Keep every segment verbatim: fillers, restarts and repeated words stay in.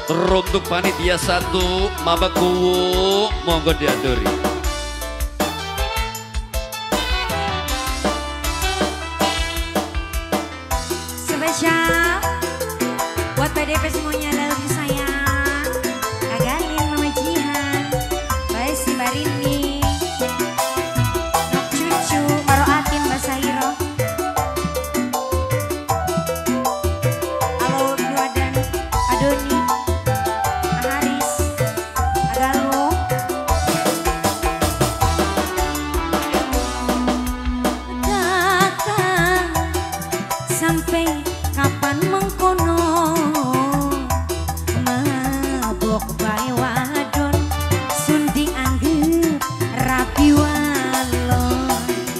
Untuk panitia satu Mama Kuwu monggo diaturi. Spesial buat P D P semuanya, love you sayang. Kak Galin, Mama Jihan, Mbak Esi, Mbak Rini, Nok Cucu, Maro Atin, Mbak Sairo. Halo Dua dan Adoni, Haris, Agalo. Datang sampai kapan mengkono mabok bae wadon sunding anggep rapi walon.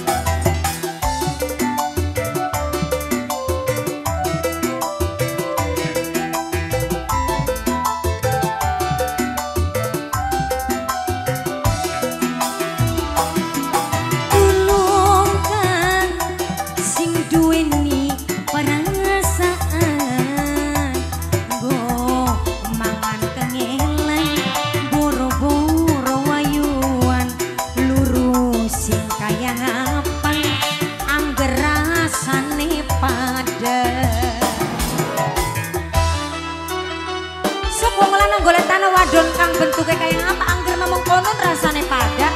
Tulungkan sing duweni perasaan, go mangan kengelan boro-boro wayuan lurusin kaya ngapan angger rasane pada. Sok wong lanang golek tanah wadon kang bentuke kaya ngapa angger memang konon rasane pada.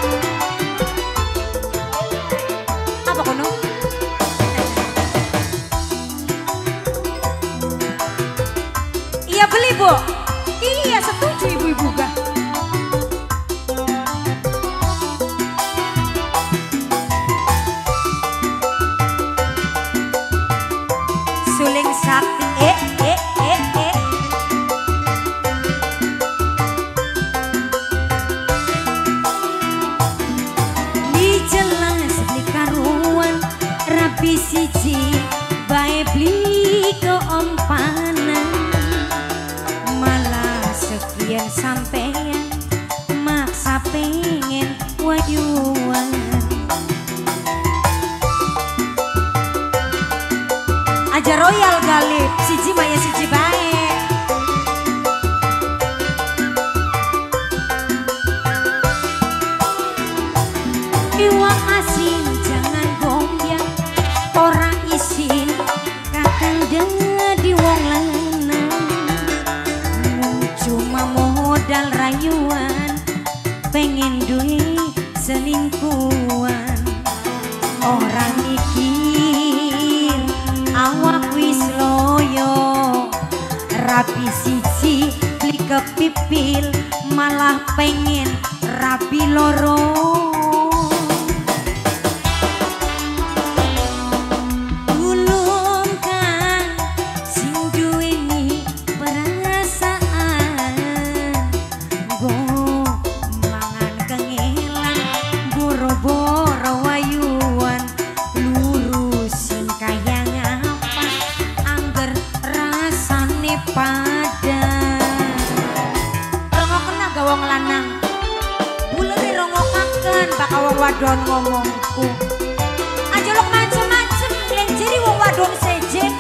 Apa kono? Iya beli Bu. Iya setuju ibu-ibu gak. Suling sakti eh eh eh eh. Di jelas beli karuan rapi siji bae beli keompanan. Malah sekian sampean maksa pengen wayuan. Aja royal galip siji maya siji bae. Iwak asin jangan goyang, orang isin kadang denger di wong lanang. Cuma modal rayuan, pengen duit selingkuhan. Orang mikir awak wis loyo, rapi siji beli kepipil, malah pengen rapi loro. Tulungkan sing duweni perasaan, go mangan kengelan boro-boro wayuan lurusin kaya ngapa angger rasane pada. Rongoken aga wong lanang bulere rongokaken bakal wong wadon ngomongku. Aja lok macem-macem lenjeri wong wadon sejen.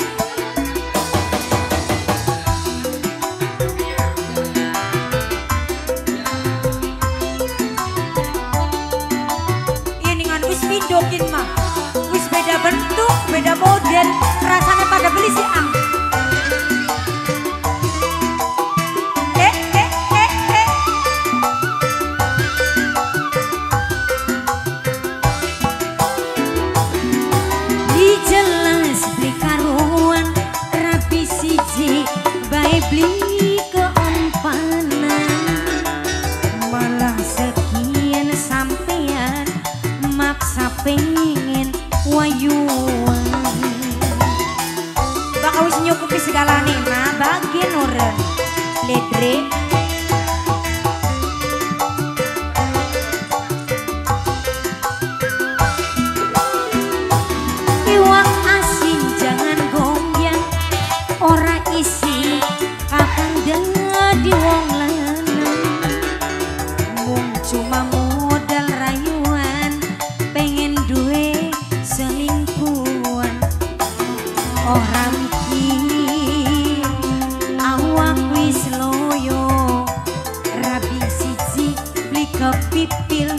Ini ngan wis pindokin mah, wis beda bentuk, beda model, rasanya pada beli si ang. Eh eh eh eh. Di jelas beli karuan rapi siji bae beli keompanan. Malah sekian sampean maksa pengen wayuan. Bakal wis nyukupi segalane mah bagian orang ledre. Iwak asin jangan goyang, ora isi kapan denger di wong lanang. Mung cuma modal rayuan, pengen duwe selingkuhan. Orang mikir awak wis loyo, dipilih